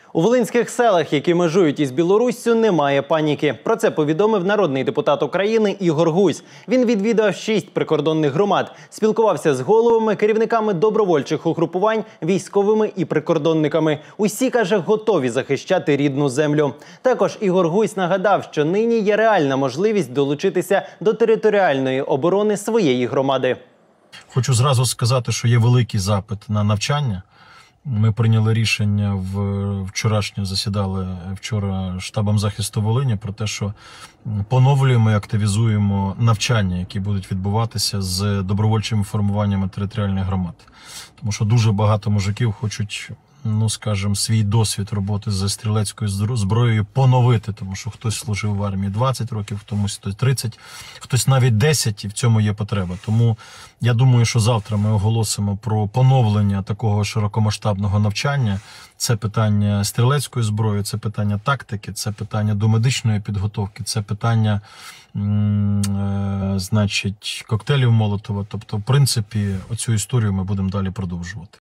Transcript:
У волинських селах, які межують із Білоруссю, немає паніки. Про це повідомив народний депутат України Ігор Гузь. Він відвідав 6 прикордонних громад, спілкувався з головами, керівниками добровольчих угрупувань, військовими і прикордонниками. Усі, каже, готові захищати рідну землю. Також Ігор Гузь нагадав, що нині є реальна можливість долучитися до територіальної оборони своєї громади. Хочу зразу сказати, що є великий запит на навчання. Ми прийняли рішення, вчорашньо засідали вчора штабом захисту Волині про те, що поновлюємо і активізуємо навчання, які будуть відбуватися з добровольчими формуваннями територіальних громад. Тому що дуже багато мужиків хочуть, скажімо, свій досвід роботи зі стрілецькою зброєю поновити, тому що хтось служив в армії 20 років, хтось 30, хтось навіть 10, і в цьому є потреба. Тому я думаю, що завтра ми оголосимо про поновлення такого широкомасштабного навчання. Це питання стрілецької зброї, це питання тактики, це питання домедичної підготовки, це питання, коктейлів Молотова. Тобто, в принципі, оцю історію ми будемо далі продовжувати.